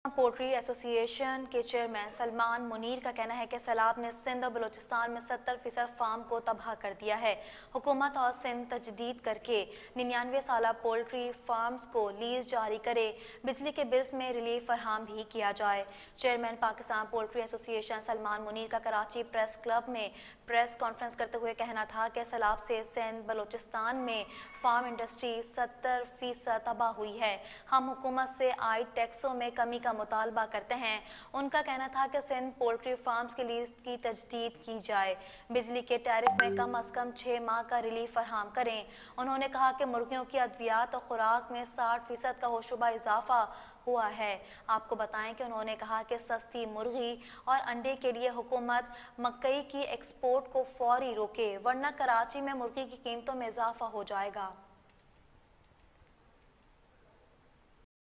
Poultry association के chairman Salman Munir का कहना है कि सैलाब ने सिंध और बलूचिस्तान में 70% फार्म को तबाह कर दिया है। हुकूमत और सिंध तजदीद करके 99 साला पोल्ट्री फार्म्स को लीज जारी करे, बिजली के बिल्स में रिलीफ फरहम भी किया जाए। Chairman Pakistan poultry association Salman Munir का कराची प्रेस क्लब में प्रेस कॉन्फ्रेंस करते हुए कहना था कि सैलाब से सिंध बलूचिस्तान में फार्म इंडस्ट्री 70% तबाह हुई है। हम हुकूमत से आए टैक्सों में कमी का मुतालबा करते हैं। उनका कहना था कि सिंध पोल्ट्री फार्म्स के लीज की तजदीद की जाए, बिजली के टैरिफ में कम अज कम 6 माह का रिलीफ फरहम करें। उन्होंने कहा कि मुर्गियों की अद्वियात और खुराक में 60% का होशरुबा इजाफा हुआ है। आपको बताएं कि उन्होंने कहा कि सस्ती मुर्गी और अंडे के लिए हुकूमत मकई की एक्सपोर्ट को फौरी रोके, वरना कराची में मुर्गी की कीमतों में इजाफा हो जाएगा।